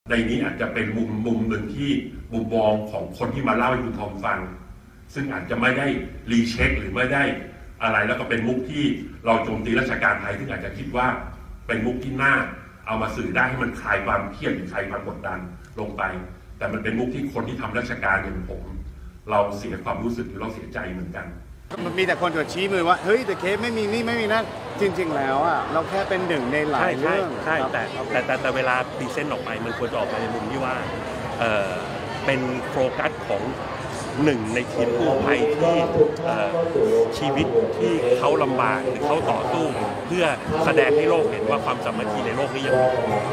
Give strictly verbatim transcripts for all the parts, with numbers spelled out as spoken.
ในนี้อาจจะเป็นมุมมุมหนึ่งที่มุมมองของคนที่มาเล่าให้คุณทอมฟังซึ่งอาจจะไม่ได้รีเช็คหรือไม่ได้อะไรแล้วก็เป็นมุกที่เราโจมตีราชการไทยที่อาจจะคิดว่าเป็นมุกที่น่าเอามาสื่อได้ให้มันคลายความเครียดหรือคลายความกดดันลงไปแต่มันเป็นมุกที่คนที่ทำราชการอย่างผมเราเสียความรู้สึกหรือเราเสียใจเหมือนกันมันมีแต่คนจะชี้มือว่าเฮ้ยแต่เคสไม่มีนี่ไม่มีนั่นจริงๆแล้วอ่ะเราแค่เป็นหนึ่งในหลายเรื่องใช่แต่แต่แต่แต่เวลาพรีเซนต์ออกไปมันควรจะออกมาในมุมที่ว่าเออเป็นโฟกัสของหนึ่งในทีมกู้ภัยที่ชีวิตที่เขาลำบากหรือเขาต่อสู้เพื่อแสดงให้โลกเห็นว่าความสามัคคีในโลกนี้ยังมี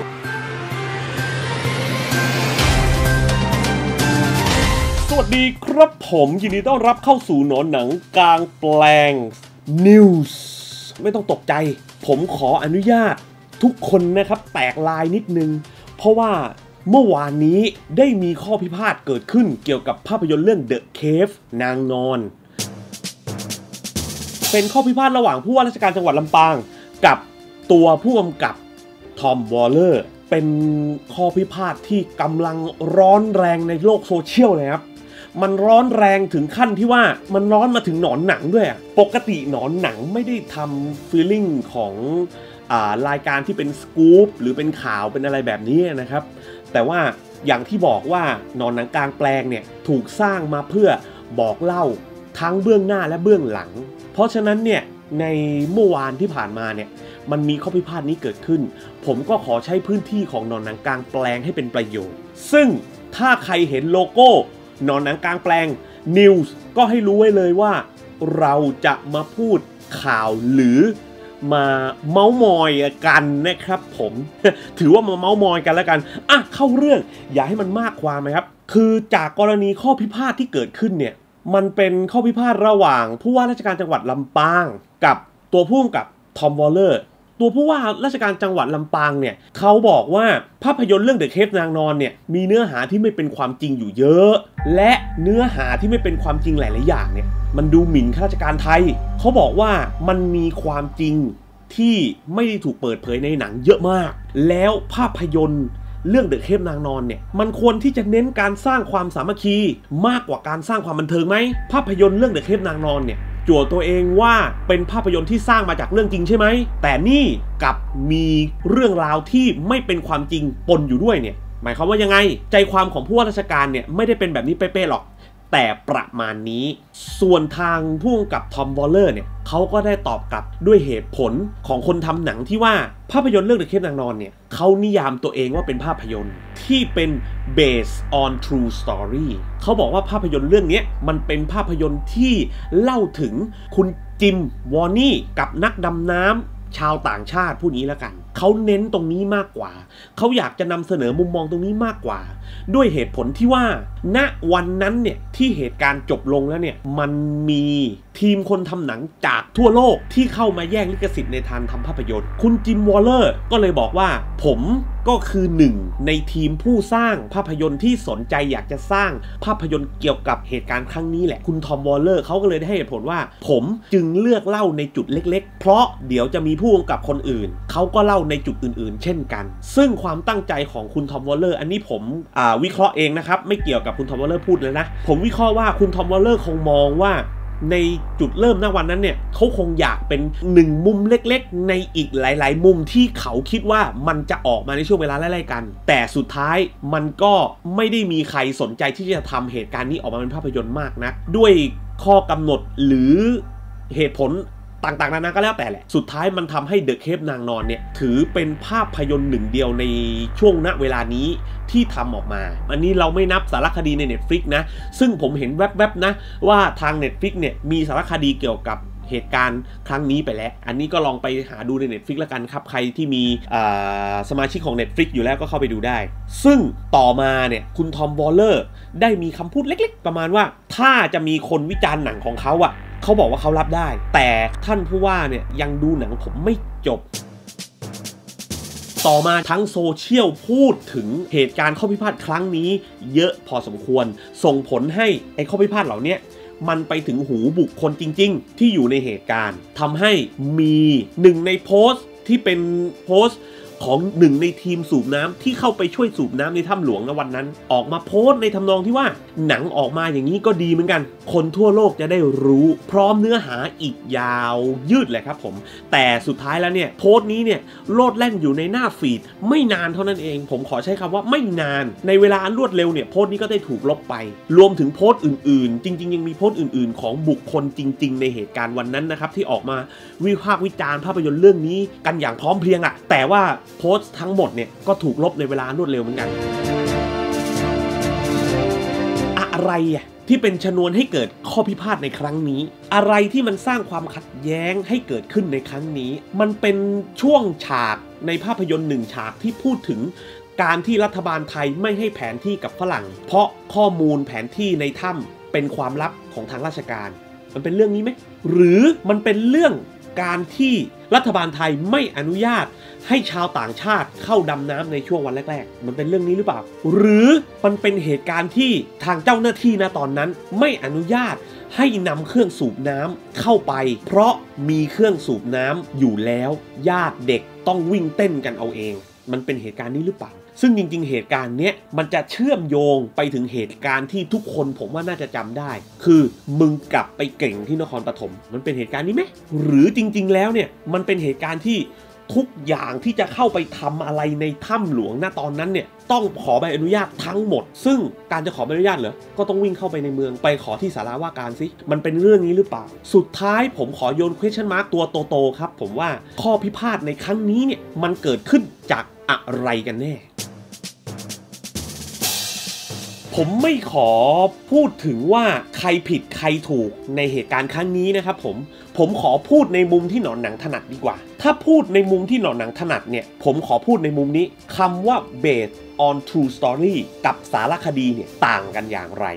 สวัสดีครับผมยินดีต้อนรับเข้าสู่หนอนหนังกลางแปลง News ไม่ต้องตกใจผมขออนุญาตทุกคนนะครับแตกลายนิดนึงเพราะว่าเมื่อวานนี้ได้มีข้อพิพาทเกิดขึ้นเกี่ยวกับภาพยนตร์เรื่อง The Cave นางนอนเป็นข้อพิพาทระหว่างผู้ว่าราชการจังหวัดลำปางกับตัวผู้กำกับทอมวอลเลอร์เป็นข้อพิพาทที่กำลังร้อนแรงในโลกโซเชียลเลยครับมันร้อนแรงถึงขั้นที่ว่ามันร้อนมาถึงหนอนหนังด้วยปกติหนอนหนังไม่ได้ทำฟีลลิ่งของอ่ารายการที่เป็นสกู๊ปหรือเป็นข่าวเป็นอะไรแบบนี้นะครับแต่ว่าอย่างที่บอกว่าหนอนหนังกลางแปลงเนี่ยถูกสร้างมาเพื่อบอกเล่าทั้งเบื้องหน้าและเบื้องหลังเพราะฉะนั้นเนี่ยในเมื่อวานที่ผ่านมาเนี่ยมันมีข้อพิพาทนี้เกิดขึ้นผมก็ขอใช้พื้นที่ของหนอนหนังกลางแปลงให้เป็นประโยชน์ซึ่งถ้าใครเห็นโลโก้หนอนหนังกลางแปลง News ก็ให้รู้ไว้เลยว่าเราจะมาพูดข่าวหรือมาเม้ามอยกันนะครับผมถือว่ามาเม้ามอยกันแล้วกันอ่ะเข้าเรื่องอย่าให้มันมากความนะครับคือจากกรณีข้อพิพาทที่เกิดขึ้นเนี่ยมันเป็นข้อพิพาทระหว่างผู้ว่าราชการจังหวัดลำปางกับตัวผู้กำกับทอมวอลเลอร์ตัวผู้ว่าราชการจังหวัดลำปางเนี่ยเขาบอกว่าภาพยนตร์เรื่อง The Cave นางนอนเนี่ยมีเนื้อหาที่ไม่เป็นความจริงอยู่เยอะและเนื้อหาที่ไม่เป็นความจริงหลายๆอย่างเนี่ยมันดูหมิ่นข้าราชการไทยเขาบอกว่ามันมีความจริงที่ไม่ได้ถูกเปิดเผยในหนังเยอะมากแล้วภาพยนตร์เรื่อง The Cave นางนอนเนี่ยมันควรที่จะเน้นการสร้างความสามัคคีมากกว่าการสร้างความบันเทิงไหมภาพยนตร์เรื่อง The Cave นางนอนเนี่ยจั่วตัวเองว่าเป็นภาพยนตร์ที่สร้างมาจากเรื่องจริงใช่ไหมแต่นี่กับมีเรื่องราวที่ไม่เป็นความจริงปนอยู่ด้วยเนี่ยหมายความว่ายังไงใจความของผู้ว่าราชการเนี่ยไม่ได้เป็นแบบนี้เป๊ะๆหรอกแต่ประมาณนี้ส่วนทางผู้กำกับทอมวอลเลอร์เนี่ยเขาก็ได้ตอบกลับด้วยเหตุผลของคนทำหนังที่ว่าภาพยนตร์เรื่อง The Cave นางนอนเนี่ยเขานิยามตัวเองว่าเป็นภาพยนตร์ที่เป็น based on true story เขาบอกว่าภาพยนตร์เรื่องนี้มันเป็นภาพยนตร์ที่เล่าถึงคุณจิมวอร์นี่กับนักดำน้ำชาวต่างชาติผู้นี้แล้วกันเขาเน้นตรงนี้มากกว่าเขาอยากจะนำเสนอมุมมองตรงนี้มากกว่าด้วยเหตุผลที่ว่าณวันนั้นเนี่ยที่เหตุการณ์จบลงแล้วเนี่ยมันมีทีมคนทำหนังจากทั่วโลกที่เข้ามาแย่งลิขสิทธิ์ในทางทำภาพยนตร์คุณจิมวอลเลอร์ก็เลยบอกว่าผมก็คือหนึ่งในทีมผู้สร้างภาพยนตร์ที่สนใจอยากจะสร้างภาพยนตร์เกี่ยวกับเหตุการณ์ครั้งนี้แหละคุณทอมวอลเลอร์เขาก็เลยได้ให้เหตุผลว่าผมจึงเลือกเล่าในจุดเล็กๆเพราะเดี๋ยวจะมีผู้กำกับคนอื่นเขาก็เล่าในจุดอื่นๆเช่นกันซึ่งความตั้งใจของคุณทอมวอลเลอร์อันนี้ผมวิเคราะห์เองนะครับไม่เกี่ยวกับคุณทอมวอลเลอร์พูดเลยนะผมวิเคราะห์ว่าคุณทอมวอลเลอร์คงมองว่าในจุดเริ่มณวันนั้นเนี่ยเขาคงอยากเป็นหนึ่งมุมเล็กๆในอีกหลายๆมุมที่เขาคิดว่ามันจะออกมาในช่วงเวลาไล่ๆกันแต่สุดท้ายมันก็ไม่ได้มีใครสนใจที่จะทำเหตุการณ์นี้ออกมาเป็นภาพยนตร์มากนักด้วยข้อกำหนดหรือเหตุผลต่างๆนานาก็แล้วแต่แหละสุดท้ายมันทำให้ The Cave นางนอนเนี่ยถือเป็นภาพยนตร์หนึ่งเดียวในช่วงณเวลานี้ที่ทำออกมาอันนี้เราไม่นับสารคดีใน Netflix นะซึ่งผมเห็นแวบๆนะว่าทาง Netflix เนี่ยมีสารคดีเกี่ยวกับเหตุการณ์ครั้งนี้ไปแล้วอันนี้ก็ลองไปหาดูใน Netflix แล้วกันครับใครที่มีสมาชิกของ Netflix อยู่แล้วก็เข้าไปดูได้ซึ่งต่อมาเนี่ยคุณทอมวอลเลอร์ได้มีคำพูดเล็กๆประมาณว่าถ้าจะมีคนวิจารณ์หนังของเขาอะเขาบอกว่าเขารับได้แต่ท่านผู้ว่าเนี่ยยังดูหนังผมไม่จบต่อมาทั้งโซเชียลพูดถึงเหตุการณ์ข้อพิพาทครั้งนี้เยอะพอสมควรส่งผลให้ไอ้ข้อพิพาทเหล่านี้มันไปถึงหูบุคคลจริงๆที่อยู่ในเหตุการณ์ทำให้มีหนึ่งในโพสต์ที่เป็นโพสต์ของหนึ่งในทีมสูบน้ำที่เข้าไปช่วยสูบน้ำในถ้ำหลวงในวันนั้นออกมาโพสต์ในทำนองที่ว่าหนังออกมาอย่างนี้ก็ดีเหมือนกันคนทั่วโลกจะได้รู้พร้อมเนื้อหาอีกยาวยืดเลยครับผมแต่สุดท้ายแล้วเนี่ยโพสต์นี้เนี่ยโลดแล่นอยู่ในหน้าฟีดไม่นานเท่านั้นเองผมขอใช้คำว่าไม่นานในเวลาอันรวดเร็วเนี่ยโพสต์นี้ก็ได้ถูกลบไปรวมถึงโพสต์อื่นๆจริงๆยังมีโพสต์อื่นๆของบุคคลจริงๆในเหตุการณ์วันนั้นนะครับที่ออกมาวิพากษ์วิจารณ์ภาพยนตร์เรื่องนี้กันอย่างพร้อมเพรียงอะแต่ว่าโพสต์ทั้งหมดเนี่ยก็ถูกลบในเวลารวดเร็วเหมือนกันอะไรอะที่เป็นชนวนให้เกิดข้อพิพาทในครั้งนี้อะไรที่มันสร้างความขัดแย้งให้เกิดขึ้นในครั้งนี้มันเป็นช่วงฉากในภาพยนตร์หนึ่งฉากที่พูดถึงการที่รัฐบาลไทยไม่ให้แผนที่กับฝรั่งเพราะข้อมูลแผนที่ในถ้ำเป็นความลับของทางราชการมันเป็นเรื่องนี้ไหมหรือมันเป็นเรื่องการที่รัฐบาลไทยไม่อนุญาตให้ชาวต่างชาติเข้าดำน้ำในช่วงวันแรกๆมันเป็นเรื่องนี้หรือเปล่าหรือมันเป็นเหตุการณ์ที่ทางเจ้าหน้าที่ณตอนนั้นไม่อนุญาตให้นำเครื่องสูบน้ำเข้าไปเพราะมีเครื่องสูบน้ำอยู่แล้วญาติเด็กต้องวิ่งเต้นกันเอาเองมันเป็นเหตุการณ์นี้หรือเปล่าซึ่งจริงๆเหตุการณ์เนี้ยมันจะเชื่อมโยงไปถึงเหตุการณ์ที่ทุกคนผมว่าน่าจะจำได้คือมึงกลับไปเก่งที่นครปฐมมันเป็นเหตุการณ์นี้ไหมหรือจริงๆแล้วเนี่ยมันเป็นเหตุการณ์ที่ทุกอย่างที่จะเข้าไปทำอะไรในถ้ำหลวงณตอนนั้นเนี่ยต้องขอใบอนุญาตทั้งหมดซึ่งการจะขอใบอนุญาตเหรอก็ต้องวิ่งเข้าไปในเมืองไปขอที่ศาลาว่าการสิมันเป็นเรื่องนี้หรือเปล่าสุดท้ายผมขอโยน question mark ตัวโตๆครับผมว่าข้อพิพาทในครั้งนี้เนี่ยมันเกิดขึ้นจากอะไรกันแน่ผมไม่ขอพูดถึงว่าใครผิดใครถูกในเหตุการณ์ครั้งนี้นะครับผมผมขอพูดในมุมที่หนอนหนังถนัดดีกว่าถ้าพูดในมุมที่หนอนหนังถนัดเนี่ยผมขอพูดในมุมนี้คำว่า based on true story กับสารคดีเนี่ยต่างกันอย่างไร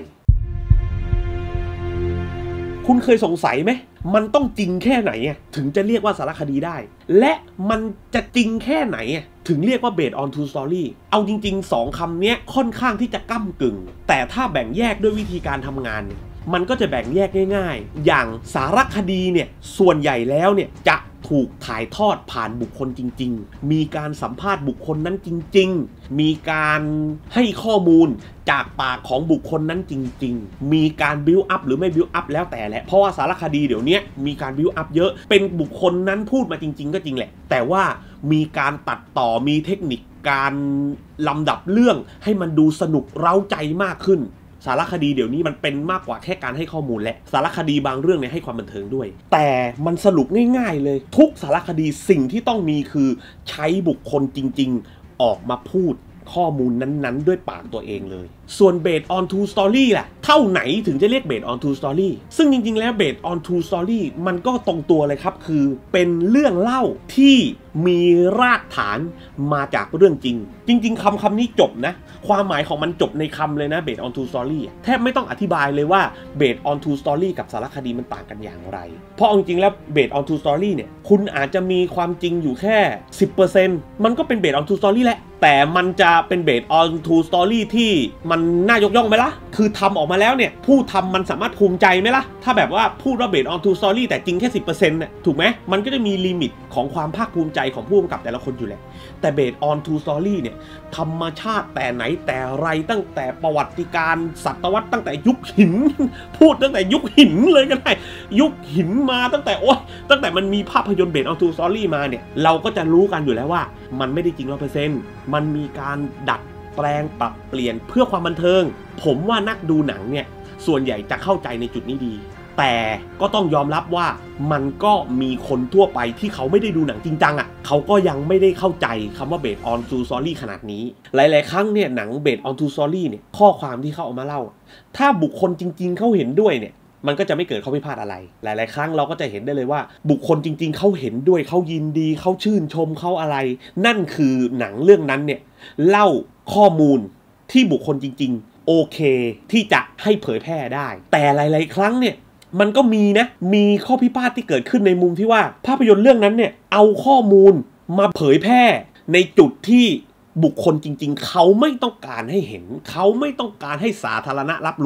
คุณเคยสงสัยไหมมันต้องจริงแค่ไหนถึงจะเรียกว่าสารคดีได้และมันจะจริงแค่ไหนถึงเรียกว่า based on true story เอาจริงๆสองคำนี้ค่อนข้างที่จะก้ำกึ่งแต่ถ้าแบ่งแยกด้วยวิธีการทำงานมันก็จะแบ่งแยกง่ายๆอย่างสารคดีเนี่ยส่วนใหญ่แล้วเนี่ยจะถูกถ่ายทอดผ่านบุคคลจริงๆมีการสัมภาษณ์บุคคลนั้นจริงๆมีการให้ข้อมูลจากปากของบุคคลนั้นจริงๆมีการบิวอัพหรือไม่บิวอัพแล้วแต่แหละเพราะว่าสารคดีเดี๋ยวนี้มีการบิวอัพเยอะเป็นบุคคลนั้นพูดมาจริงๆก็จริงแหละแต่ว่ามีการตัดต่อมีเทคนิคการลำดับเรื่องให้มันดูสนุกเร้าใจมากขึ้นสารคดีเดี๋ยวนี้มันเป็นมากกว่าแค่การให้ข้อมูลและสารคดีบางเรื่องเนี่ยให้ความบันเทิงด้วยแต่มันสรุปง่ายๆเลยทุกสารคดีสิ่งที่ต้องมีคือใช้บุคคลจริงๆออกมาพูดข้อมูลนั้นๆด้วยปากตัวเองเลยส่วน based on true story ล่ะเท่าไหนถึงจะเรียก based on true story ซึ่งจริงๆแล้ว based on true story มันก็ตรงตัวเลยครับคือเป็นเรื่องเล่าที่มีรากฐานมาจากเรื่องจริงจริงๆคำคำนี้จบนะความหมายของมันจบในคำเลยนะ based on true story แทบไม่ต้องอธิบายเลยว่า based on true story กับสารคดีมันต่างกันอย่างไรเพราะจริงๆแล้ว based on true story เนี่ยคุณอาจจะมีความจริงอยู่แค่ สิบเปอร์เซ็นต์ มันก็เป็น based on true story แหละแต่มันจะเป็น based on true story ที่มันน่ายกย่องไหมล่ะคือทำออกมาแล้วเนี่ยผู้ทำมันสามารถภูมิใจไหมล่ะถ้าแบบว่าพูดว่า based on true story แต่จริงแค่ สิบเปอร์เซ็นต์ เนี่ยถูกไหมมันก็จะมีลิมิตของความภาคภูมิใจของผู้กำกับแต่ละคนอยู่แหละแต่ based on true story เนี่ยธรรมชาติแต่ไหนแต่ไรตั้งแต่ประวัติการศตวรรษตั้งแต่ยุคหินพูดตั้งแต่ยุคหินเลยก็ได้ยุคหินมาตั้งแต่โอ๊ยตั้งแต่มันมีภาพยนตร์ based on true story มาเนี่ยเราก็จะรู้กันอยู่แล้วว่ามันไม่ได้จริง ร้อยเปอร์เซ็นต์ มันมีการดัดแปลงปรับเปลี่ยนเพื่อความบันเทิงผมว่านักดูหนังเนี่ยส่วนใหญ่จะเข้าใจในจุดนี้ดีแต่ก็ต้องยอมรับว่ามันก็มีคนทั่วไปที่เขาไม่ได้ดูหนังจริงจังอ่ะเขาก็ยังไม่ได้เข้าใจคำว่า based on true story ขนาดนี้หลายๆครั้งเนี่ยหนัง based on true story เนี่ยข้อความที่เขาเอามาเล่าถ้าบุคคลจริงๆเขาเห็นด้วยเนี่ยมันก็จะไม่เกิดข้อพิพาทอะไรหลายๆครั้งเราก็จะเห็นได้เลยว่าบุคคลจริงๆเขาเห็นด้วยเขายินดีเขาชื่นชมเขาอะไรนั่นคือหนังเรื่องนั้นเนี่ยเล่าข้อมูลที่บุคคลจริงๆโอเคที่จะให้เผยแพร่ได้แต่หลายๆครั้งเนี่ยมันก็มีนะมีข้อพิพาทที่เกิดขึ้นในมุมที่ว่าภาพยนตร์เรื่องนั้นเนี่ยเอาข้อมูลมาเผยแพร่ในจุดที่บุคคลจริงๆเขาไม่ต้องการให้เห็นเขาไม่ต้องการให้สาธารณะรับรู้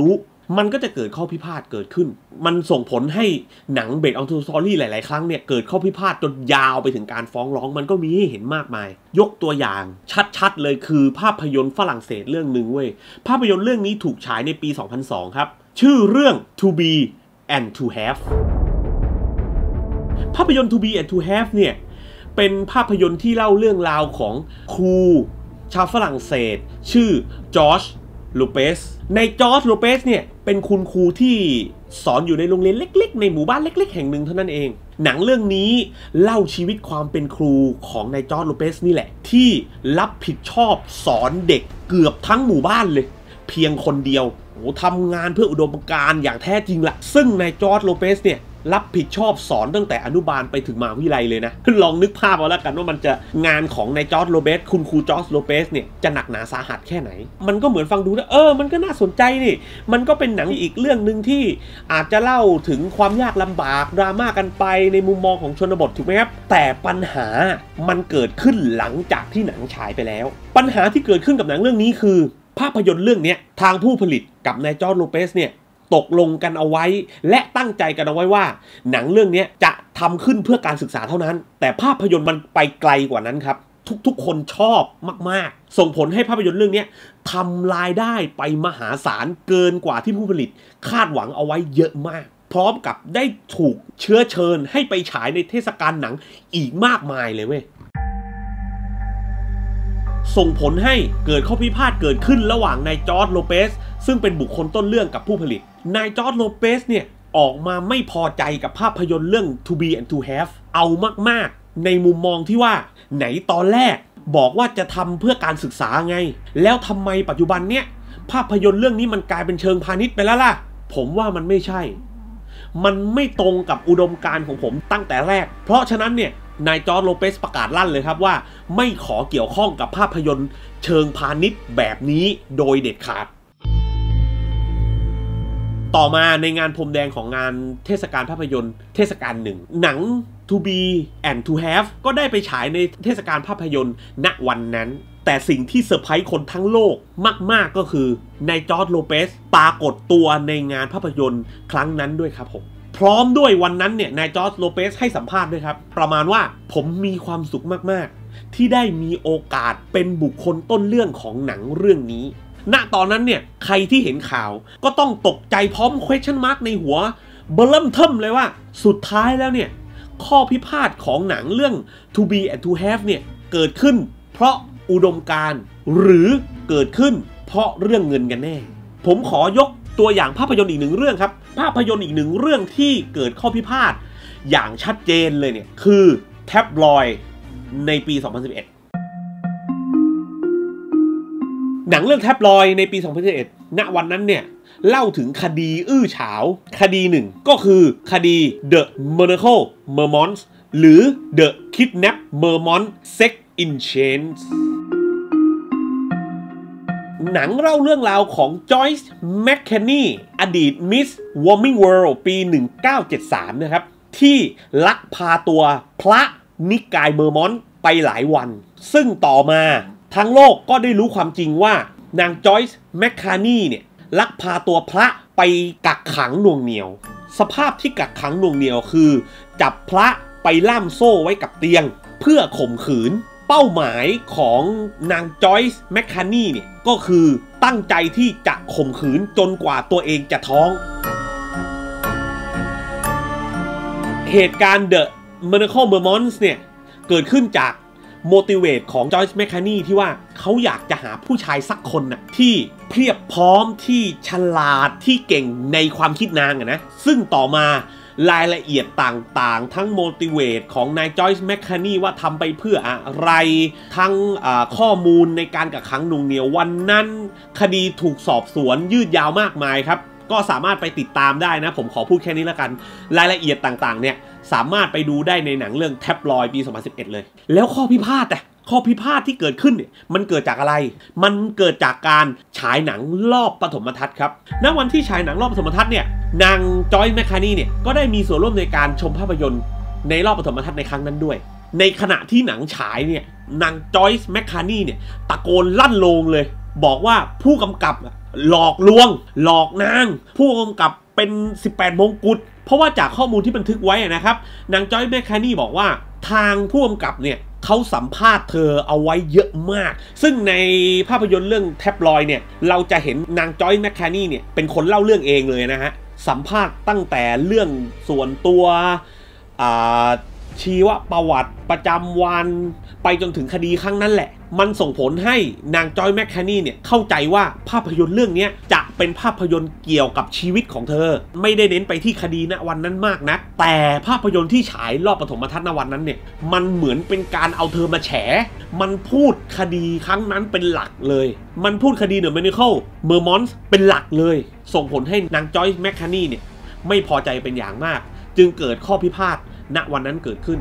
มันก็จะเกิดข้อพิพาทเกิดขึ้นมันส่งผลให้หนังเบสออนทรูสตอรี่หลายๆครั้งเนี่ยเกิดข้อพิพาทจนยาวไปถึงการฟ้องร้องมันก็มีให้เห็นมากมายยกตัวอย่างชัดๆเลยคือภาพยนตร์ฝรั่งเศสเรื่องหนึ่งเว้ยภาพยนตร์เรื่องนี้ถูกฉายในปีสองพันสองครับชื่อเรื่อง To Be and To Have ภาพยนตร์ To Be and To Have เนี่ยเป็นภาพยนตร์ที่เล่าเรื่องราวของครูชาวฝรั่งเศสชื่อจอร์จโลเปสในจอร์จโลเปสเนี่ยเป็นคุณครูที่สอนอยู่ในโรงเรียนเล็กๆในหมู่บ้านเล็กๆแห่งหนึ่งเท่านั้นเองหนังเรื่องนี้เล่าชีวิตความเป็นครูของนายจอร์จโลเปสนี่แหละที่รับผิดชอบสอนเด็กเกือบทั้งหมู่บ้านเลยเพียงคนเดียวโอ้ทำงานเพื่ออุดมการณ์อย่างแท้จริงละซึ่งนายจอร์จโลเปสเนี่ยรับผิดชอบสอนตั้งแต่อนุบาลไปถึงมหาวิทยาลัยเลยนะลองนึกภาพเอาแล้วกันว่ามันจะงานของนายจอร์จโลเปสคุณครูจอร์จโลเปสเนี่ยจะหนักหนาสาหัสแค่ไหนมันก็เหมือนฟังดูนะเออมันก็น่าสนใจนี่มันก็เป็นหนังอีกเรื่องหนึ่งที่อาจจะเล่าถึงความยากลำบากดราม่ากันไปในมุมมองของชนบทถูกไหมครับแต่ปัญหามันเกิดขึ้นหลังจากที่หนังฉายไปแล้วปัญหาที่เกิดขึ้นกับหนังเรื่องนี้คือภาพยนตร์เรื่องนี้ทางผู้ผลิตกับนายจอร์จโลเปสเนี่ยตกลงกันเอาไว้และตั้งใจกันเอาไว้ว่าหนังเรื่องนี้จะทำขึ้นเพื่อการศึกษาเท่านั้นแต่ภาพยนตร์มันไปไกลกว่านั้นครับทุกๆคนชอบมากๆส่งผลให้ภาพยนตร์เรื่องนี้ทำรายได้ไปมหาศาลเกินกว่าที่ผู้ผลิตคาดหวังเอาไว้เยอะมากพร้อมกับได้ถูกเชื้อเชิญให้ไปฉายในเทศกาลหนังอีกมากมายเลยเว้ยส่งผลให้เกิดข้อพิพาทเกิดขึ้นระหว่างนายจอร์จโลเปสซึ่งเป็นบุคคลต้นเรื่องกับผู้ผลิตนายจอร์จโลเปสเนี่ยออกมาไม่พอใจกับภาพยนตร์เรื่อง To Be and To Have เอามากๆในมุมมองที่ว่าไหนตอนแรกบอกว่าจะทำเพื่อการศึกษาไงแล้วทำไมปัจจุบันเนี่ยภาพยนตร์เรื่องนี้มันกลายเป็นเชิงพาณิชย์ไปแล้วล่ะผมว่ามันไม่ใช่มันไม่ตรงกับอุดมการณ์ของผมตั้งแต่แรกเพราะฉะนั้นเนี่ยนายจอร์จโลเปสประกาศลั่นเลยครับว่าไม่ขอเกี่ยวข้องกับภาพยนตร์เชิงพาณิชย์แบบนี้โดยเด็ดขาดต่อมาในงานพรมแดงของงานเทศกาลภาพยนตร์เทศกาลหนึ่งหนัง To Be and To Have ก็ได้ไปฉายในเทศกาลภาพยนตร์ณวันนั้นแต่สิ่งที่เซอร์ไพรส์คนทั้งโลกมากๆก็คือนายจอร์จโลเปสปรากฏตัวในงานภาพยนตร์ครั้งนั้นด้วยครับผมพร้อมด้วยวันนั้นเนี่ยนายจอร์จโลเปสให้สัมภาษณ์ด้วยครับประมาณว่าผมมีความสุขมากๆที่ได้มีโอกาสเป็นบุคคลต้นเรื่องของหนังเรื่องนี้ณตอนนั้นเนี่ยใครที่เห็นข่าวก็ต้องตกใจพร้อม question mark ในหัวเบลเริ่มเทิมเลยว่าสุดท้ายแล้วเนี่ยข้อพิพาทของหนังเรื่อง To Be and To Have เนี่ยเกิดขึ้นเพราะอุดมการณ์หรือเกิดขึ้นเพราะเรื่องเงินกันแน่ผมขอยกตัวอย่างภาพยนตร์อีกหนึ่งเรื่องครับภาพยนตร์อีกหนึ่งเรื่องที่เกิดข้อพิพาทอย่างชัดเจนเลยเนี่ยคือแท็บลอยด์ในปีสองพันสิบเอ็ดหนังเรื่องแท็บลอยด์ในปีสองพันสิบเอ็ดณวันนั้นเนี่ยเล่าถึงคดีอื้อฉาวคดีหนึ่งก็คือคดี The Monaco Mermons หรือ The Kidnap Mermont Sex in Chainsหนังเล่าเรื่องราวของจอยส์แมคเคนนีอดีตมิสวอร์มิงเวิลด์ปีหนึ่งเก้าเจ็ดสามนะครับที่ลักพาตัวพระนิกายเมอร์มอนต์ไปหลายวันซึ่งต่อมาทั้งโลกก็ได้รู้ความจริงว่านางจอยส์แมคคานีเนี่ยลักพาตัวพระไปกักขังหน่วงเหนียวสภาพที่กักขังหน่วงเหนียวคือจับพระไปล่ามโซ่ไว้กับเตียงเพื่อข่มขืนเป้าหมายของนางจอยส์แมคคานีเนี่ยก็คือตั้งใจที่จะข่มขืนจนกว่าตัวเองจะท้องเหตุการณ์ The Monaco Mermons เนี่ยเกิดขึ้นจากโมติเวตของจอยส์แมคคานีที่ว่าเขาอยากจะหาผู้ชายสักคนน่ะที่เพียบพร้อมที่ฉลาดที่เก่งในความคิดนางอะนะซึ่งต่อมารายละเอียดต่างๆทั้งโมติเวตของนายจอยส์แมคคานีว่าทำไปเพื่ออะไรทั้งข้อมูลในการกักขังหน่วงเหนี่ยววันนั้นคดีถูกสอบสวนยืดยาวมากมายครับก็สามารถไปติดตามได้นะผมขอพูดแค่นี้แล้วกันรายละเอียดต่างๆเนี่ยสามารถไปดูได้ในหนังเรื่องแท็บลอยด์ปีสองพันสิบเอ็ดเลยแล้วข้อพิพาทอะข้อพิพาทที่เกิดขึ้นเนี่ยมันเกิดจากอะไรมันเกิดจากการฉายหนังรอบปฐมทัศน์ครับณวันที่ฉายหนังรอบปฐมทัศน์เนี่ยนางจอยส์แมคคานีเนี่ยก็ได้มีส่วนร่วมในการชมภาพยนตร์ในรอบปฐมทัศน์ในครั้งนั้นด้วยในขณะที่หนังฉายเนี่ยนางจอยส์แมคคานีเนี่ยตะโกนลั่นโลงเลยบอกว่าผู้กำกับหลอกลวงหลอกนางผู้กำกับเป็นสิบแปดมงกุฎเพราะว่าจากข้อมูลที่บันทึกไว้นะครับนางจอยแมคคานี่บอกว่าทางผู้กำกับเนี่ยเขาสัมภาษณ์เธอเอาไว้เยอะมากซึ่งในภาพยนตร์เรื่องแท็บลอยด์เนี่ยเราจะเห็นนางจอยแมคคานี่เนี่ยเป็นคนเล่าเรื่องเองเลยนะฮะสัมภาษณ์ตั้งแต่เรื่องส่วนตัวชีวประวัติประจำวันไปจนถึงคดีครั้งนั้นแหละมันส่งผลให้นางจอยแมคคานี่เนี่ยเข้าใจว่าภาพยนตร์เรื่องนี้จะเป็นภาพยนตร์เกี่ยวกับชีวิตของเธอไม่ได้เน้นไปที่คดีณวันนั้นมากนักแต่ภาพยนตร์ที่ฉายรอบปฐมทัศน์ณวันนั้นเนี่ยมันเหมือนเป็นการเอาเธอมาแฉมันพูดคดีครั้งนั้นเป็นหลักเลยมันพูดคดีเดอะแมนิเคิลเมอร์มอนส์เป็นหลักเลยส่งผลให้นางจอยแมคคานี่เนี่ยไม่พอใจเป็นอย่างมากจึงเกิดข้อพิพาทณวันนั้นเกิดขึ้น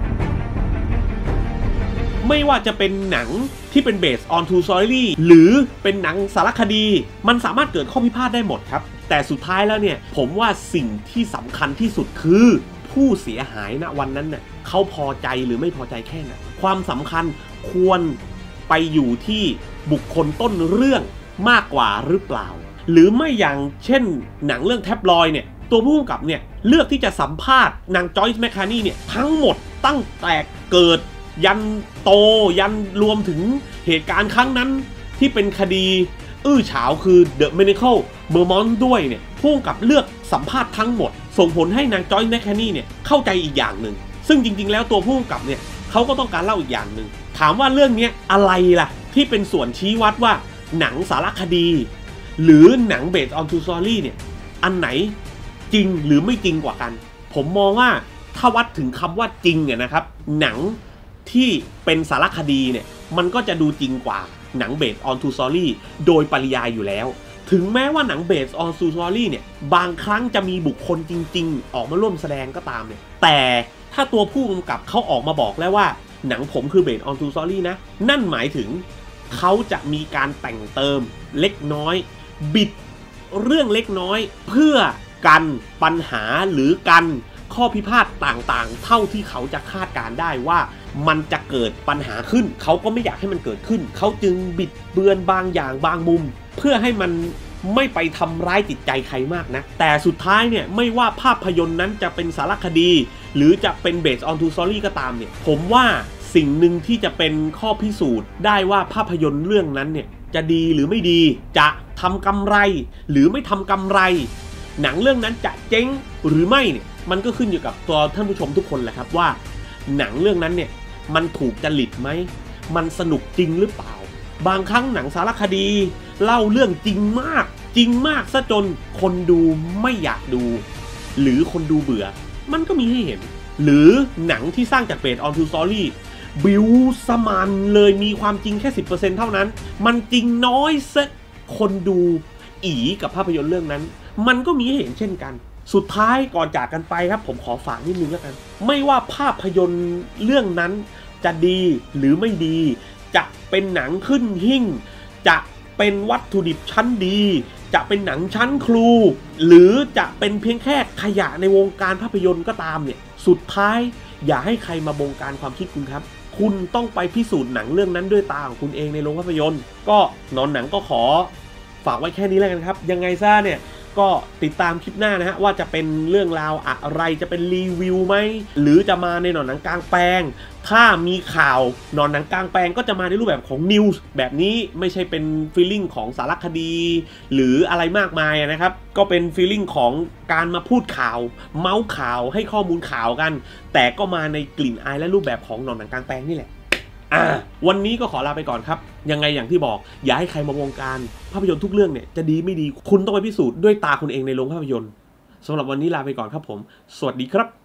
ไม่ว่าจะเป็นหนังที่เป็น based on true story หรือเป็นหนังสารคดีมันสามารถเกิดข้อพิพาทได้หมดครับแต่สุดท้ายแล้วเนี่ยผมว่าสิ่งที่สำคัญที่สุดคือผู้เสียหายณวันนั้นเน่ยเขาพอใจหรือไม่พอใจแค่ไหนความสำคัญควรไปอยู่ที่บุคคลต้นเรื่องมากกว่าหรือเปล่าหรือไม่อย่างเช่นหนังเรื่องแท็บลอยด์เนี่ยตัวผู้กำกับเนี่ยเลือกที่จะสัมภาษณ์นางจอยส์แมคคานี่เนี่ยทั้งหมดตั้งแต่เกิดยันโตยันรวมถึงเหตุการณ์ครั้งนั้นที่เป็นคดีอื้อฉาวคือ The Medical Mermont ด้วยเนี่ยผู้กำกับเลือกสัมภาษณ์ทั้งหมดส่งผลให้นางจอยส์แมคคานี่เนี่ยเข้าใจอีกอย่างหนึ่งซึ่งจริงๆแล้วตัวผู้กำกับเนี่ยเขาก็ต้องการเล่าอีกอย่างหนึ่งถามว่าเรื่องนี้อะไรล่ะที่เป็นส่วนชี้วัดว่าหนังสารคดีหรือหนัง based on true story เนี่ยอันไหนจริงหรือไม่จริงกว่ากันผมมองว่าถ้าวัดถึงคำว่าจริงเนี่ยนะครับหนังที่เป็นสารคดีเนี่ยมันก็จะดูจริงกว่าหนัง based on true story โดยปริยายอยู่แล้วถึงแม้ว่าหนัง based on true story เนี่ยบางครั้งจะมีบุคคลจริงๆออกมาร่วมแสดงก็ตามเนี่ยแต่ถ้าตัวผู้กำกับเขาออกมาบอกแล้วว่าหนังผมคือ based on true story นะนั่นหมายถึงเขาจะมีการแต่งเติมเล็กน้อยบิดเรื่องเล็กน้อยเพื่อกันปัญหาหรือกันข้อพิพาทต่างๆเท่าที่เขาจะคาดการได้ว่ามันจะเกิดปัญหาขึ้นเขาก็ไม่อยากให้มันเกิดขึ้นเขาจึงบิดเบือนบางอย่างบางมุมเพื่อให้มันไม่ไปทำร้ายจิตใจใครมากนะแต่สุดท้ายเนี่ยไม่ว่าภาพยนตร์นั้นจะเป็นสารคดีหรือจะเป็น based on true story ก็ตามเนี่ยผมว่าสิ่งหนึ่งที่จะเป็นข้อพิสูจน์ได้ว่าภาพยนตร์เรื่องนั้นเนี่ยจะดีหรือไม่ดีจะทำกำไรหรือไม่ทำกำไรหนังเรื่องนั้นจะเจ๊งหรือไม่เนี่ยมันก็ขึ้นอยู่กับตัวท่านผู้ชมทุกคนแหละครับว่าหนังเรื่องนั้นเนี่ยมันถูกจริตไหมมันสนุกจริงหรือเปล่าบางครั้งหนังสารคดีเล่าเรื่องจริงมากจริงมากซะจนคนดูไม่อยากดูหรือคนดูเบื่อมันก็มีให้เห็นหรือหนังที่สร้างจากbased on true storyบิวสมานเลยมีความจริงแค่ สิบเปอร์เซ็นต์ เท่านั้นมันจริงน้อยซะคนดูอีกับภาพยนตร์เรื่องนั้นมันก็มีให้เห็นเช่นกันสุดท้ายก่อนจากกันไปครับผมขอฝากนิดนึงแล้วกันไม่ว่าภาพยนตร์เรื่องนั้นจะดีหรือไม่ดีจะเป็นหนังขึ้นหิ้งจะเป็นวัตถุดิบชั้นดีจะเป็นหนังชั้นครูหรือจะเป็นเพียงแค่ขยะในวงการภาพยนตร์ก็ตามเนี่ยสุดท้ายอย่าให้ใครมาบงการความคิดคุณครับคุณต้องไปพิสูจน์หนังเรื่องนั้นด้วยตาของคุณเองในโรงภาพยนตร์ก็นอนหนังก็ขอฝากไว้แค่นี้แล้วกันครับยังไงซะเนี่ยก็ติดตามคลิปหน้านะฮะว่าจะเป็นเรื่องราวอะไรจะเป็นรีวิวไหมหรือจะมาในหนอนหนังกลางแปลงถ้ามีข่าวหนอนหนังกลางแปลงก็จะมาในรูปแบบของนิวส์แบบนี้ไม่ใช่เป็นฟีลลิ่งของสารคดีหรืออะไรมากมายนะครับก็เป็นฟีลลิ่งของการมาพูดข่าวเมาส์ข่าวให้ข้อมูลข่าวกันแต่ก็มาในกลิ่นอายและรูปแบบของหนอนหนังกลางแปลงนี่แหละอ่าวันนี้ก็ขอลาไปก่อนครับยังไงอย่างที่บอกอย่าให้ใครมาวงการภาพยนตร์ทุกเรื่องเนี่ยจะดีไม่ดีคุณต้องไปพิสูจน์ด้วยตาคุณเองในโรงภาพยนตร์สำหรับวันนี้ลาไปก่อนครับผมสวัสดีครับ